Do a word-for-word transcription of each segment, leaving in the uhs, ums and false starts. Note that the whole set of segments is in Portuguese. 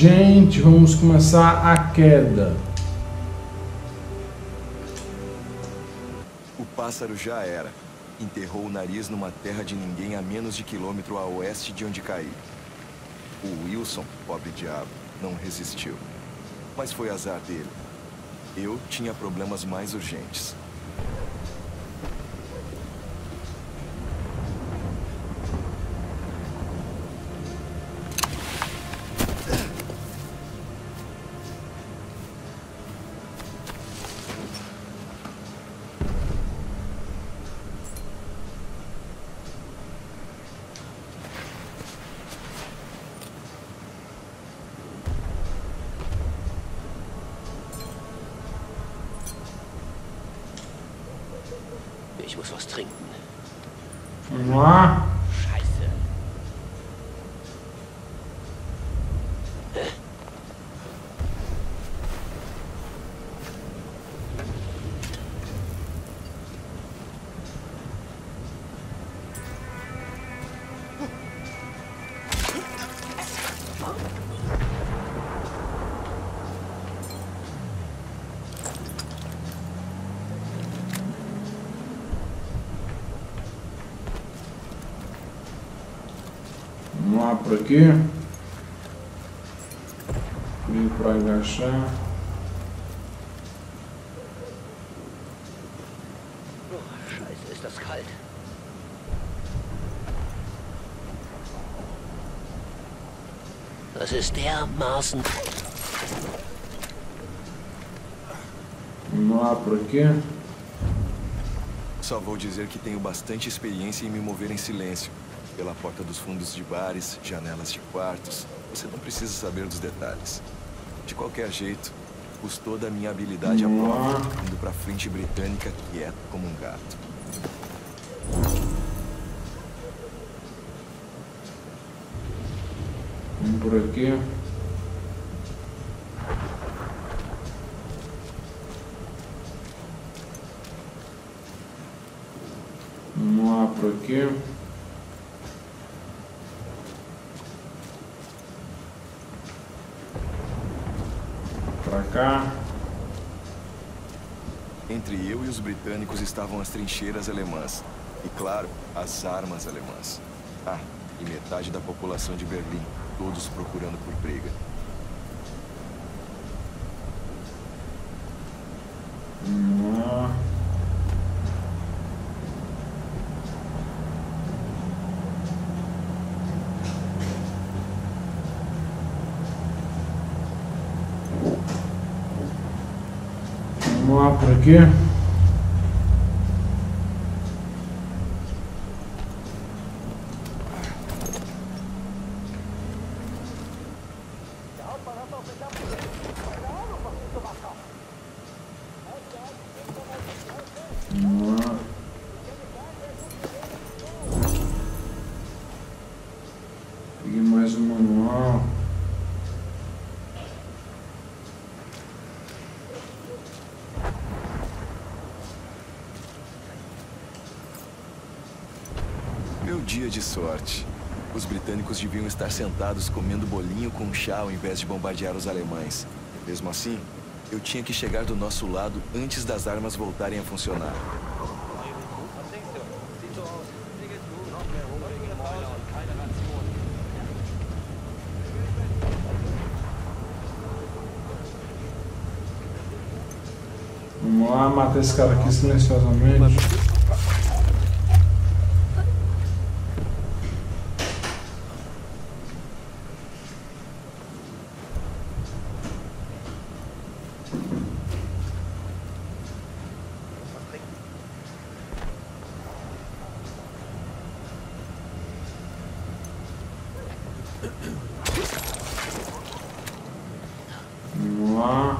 Gente, vamos começar a queda. O pássaro já era. Enterrou o nariz numa terra de ninguém a menos de quilômetro a oeste de onde caiu. O Wilson, pobre diabo, não resistiu. Mas foi azar dele. Eu tinha problemas mais urgentes. Ich muss was trinken. Vamos lá. Scheiße. Vamos lá por aqui. Vim para agachar. Oh, Scheiße, ist das kalt. Das ist dermaßen. Vamos lá por aqui. Só vou dizer que tenho bastante experiência em me mover em silêncio. Pela porta dos fundos de bares, janelas de quartos. Você não precisa saber dos detalhes. De qualquer jeito, custou da minha habilidade à prova, indo pra frente britânica quieto como um gato. Vamos por aqui. Vamos lá por aqui. Pra cá. Entre eu e os britânicos estavam as trincheiras alemãs. E, claro, as armas alemãs. Ah, e metade da população de Berlim, todos procurando por briga. Vamos lá. Vamos lá por aqui. Vamos lá. Peguei mais um manual. Meu dia de sorte. Os britânicos deviam estar sentados comendo bolinho com chá ao invés de bombardear os alemães. Mesmo assim, eu tinha que chegar do nosso lado antes das armas voltarem a funcionar. Vamos lá, matar esse cara aqui silenciosamente. Vamos lá.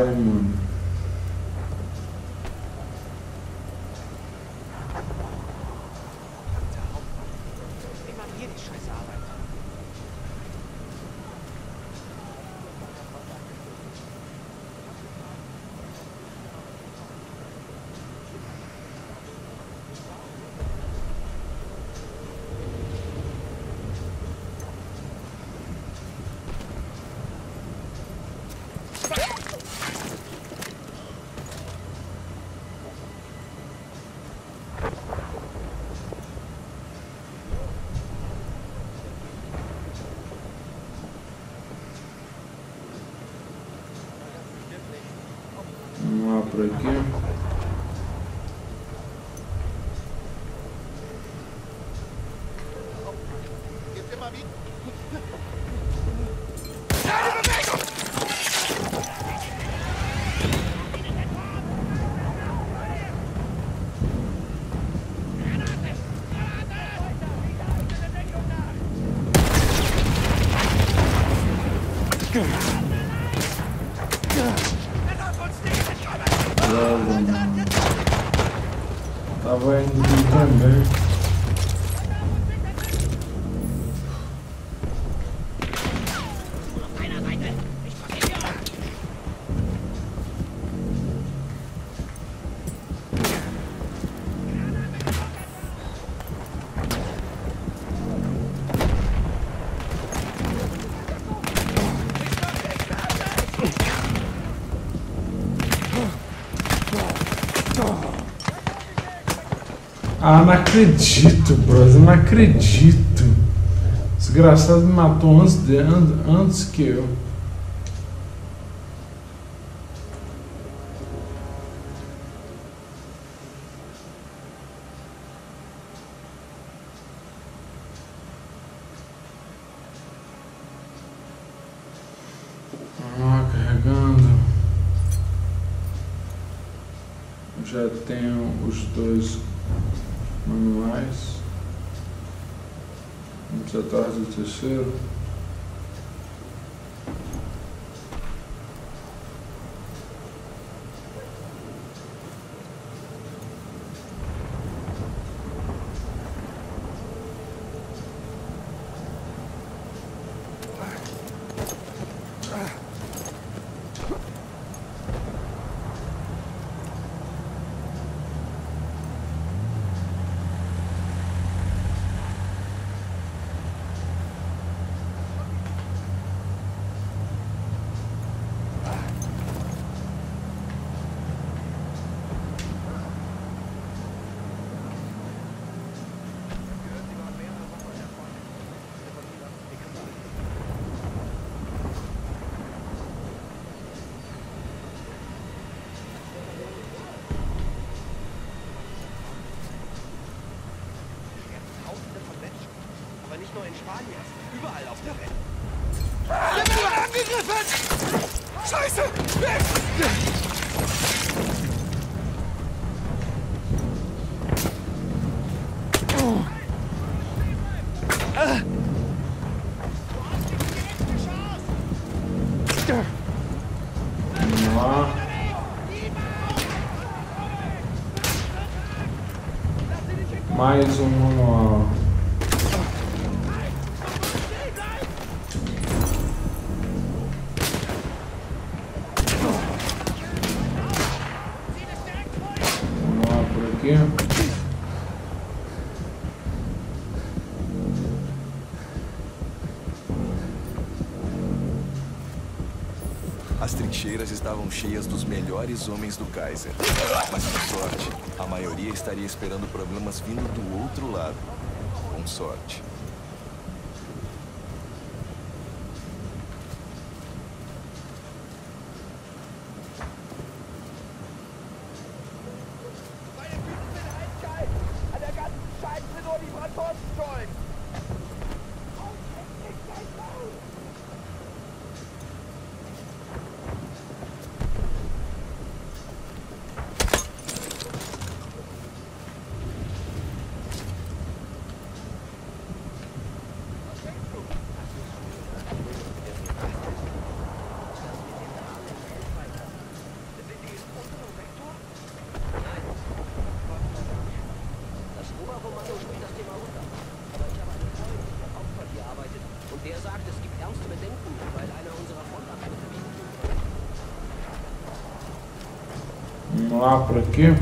Caralho, mano. Vamos lá por aqui. Tava indo bem também. Ah, não acredito, brother, não acredito. Desgraçado me matou antes, de, antes que eu. Vamos lá, carregando. Já tenho os dois manuais. Vamos atrás do terceiro. Nicht nur in Spanien, überall auf der Welt. Wir werden angegriffen! Scheiße! Weg! Mais um manual. Vamos lá por aqui. As trincheiras estavam cheias dos melhores homens do Kaiser. Mas, por sorte, a maioria estaria esperando problemas vindo do outro lado. Com sorte. Vamos lá por aqui.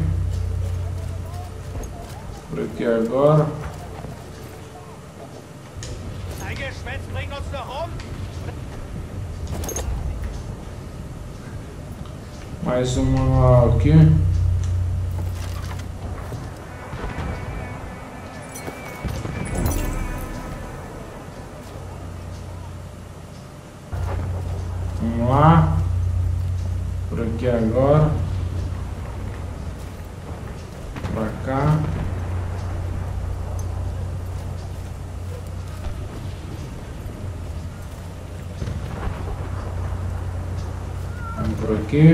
Por aqui agora. Ein Geschwätz bringt uns noch um. Mais um manual aqui. Vamos lá. Por aqui agora. Pra cá. Vamos por aqui.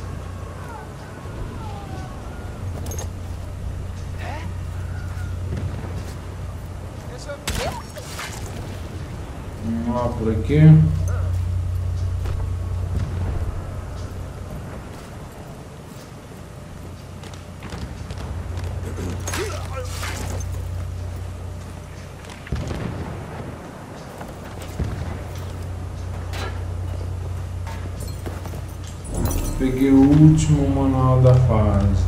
Vamos lá por aqui. Peguei o último manual da fase.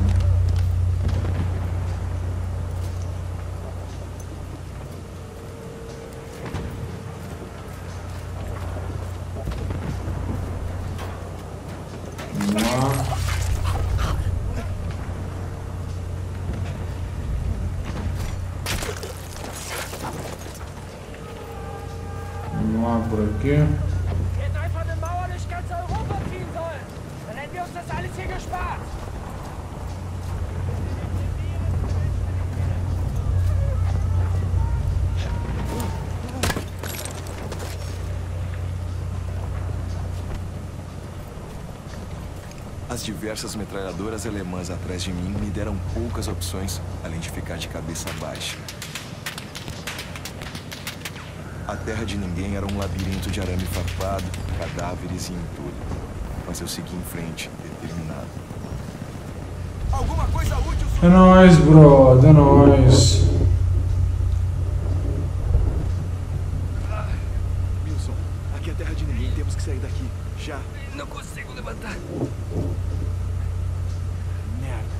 Vamos lá. Vamos lá por aqui. Hätten einfach eine Mauer durch ganz Europa ziehen sollen. Dann hätten wir uns das alles hier gespart. As diversas metralhadoras alemãs atrás de mim me deram poucas opções, além de ficar de cabeça baixa. A Terra de Ninguém era um labirinto de arame farpado, cadáveres e entulho. Mas eu segui em frente, determinado. Alguma coisa útil. É nóis, bro. É nóis. Wilson, aqui é a Terra de Ninguém. Temos que sair daqui. Já. Não consigo levantar. Merda.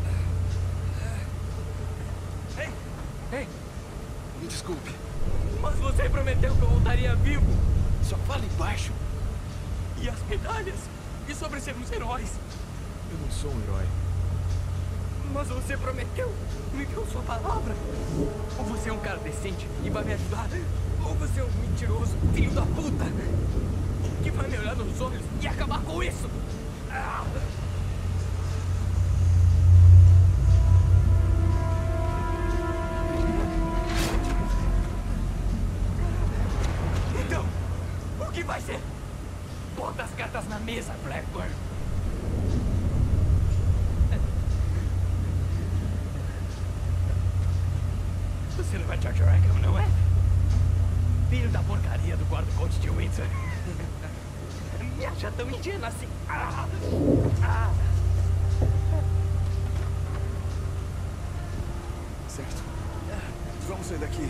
Ei, ei, Me desculpe. mas você prometeu que eu voltaria vivo. Só fala embaixo. E as medalhas? E sobre sermos heróis? Eu não sou um herói. Mas você prometeu. Me deu sua palavra. Ou você é um cara decente e vai me ajudar. Ou você é um mentiroso, filho da puta. Que vai me olhar nos olhos e acabar com isso. Ah. Então, o que vai ser? Bota as cartas na mesa, Blackburn. Você não vai George Rackham, não é? Filho da porcaria do guarda-cote de Windsor. Me acha tão ingênuo assim. Ah! Ah! Certo. Vamos sair daqui.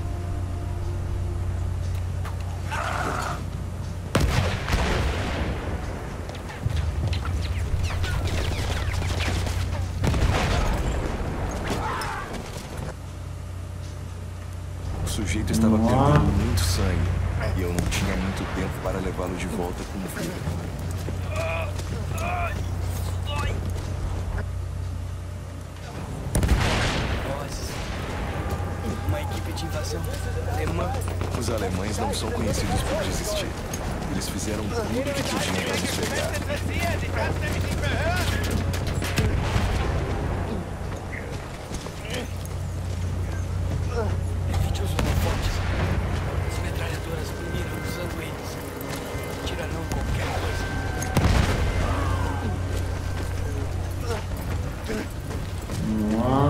O sujeito estava perdendo muito sangue. E eu não tinha muito tempo para levá-lo de volta com o filho. Uma equipe de invasão alemã. Os alemães não são conhecidos por desistir. Eles fizeram tudo o que podiam para nos pegar. Interessiert, ich hab's nämlich nicht mehr hören. Evite os holofotes. As metralhadoras miram usando eles. Tirarão qualquer coisa. Vamos lá.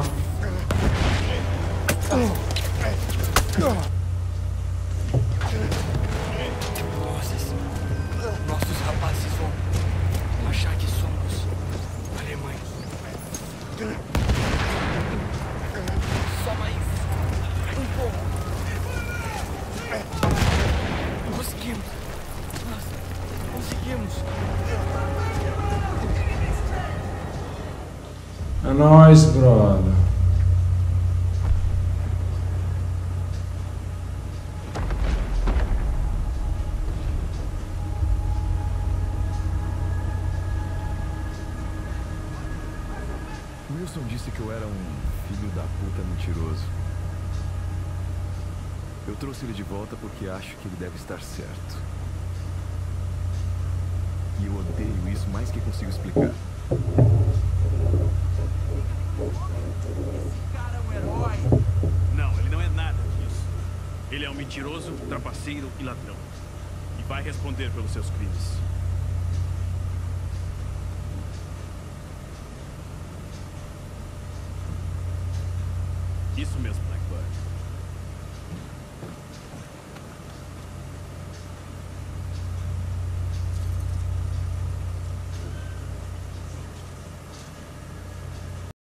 Nossa, nossos rapazes vão achar que somos alemães. Só mais um pouco. Conseguimos. Nossa, conseguimos. nóis, brother. Wilson disse que eu era um filho da puta mentiroso. Eu trouxe ele de volta porque acho que ele deve estar certo. E eu odeio isso mais que consigo explicar. Esse cara é um herói. Não, ele não é nada disso. Ele é um mentiroso, trapaceiro e ladrão. E vai responder pelos seus crimes. Isso mesmo, Blackbird.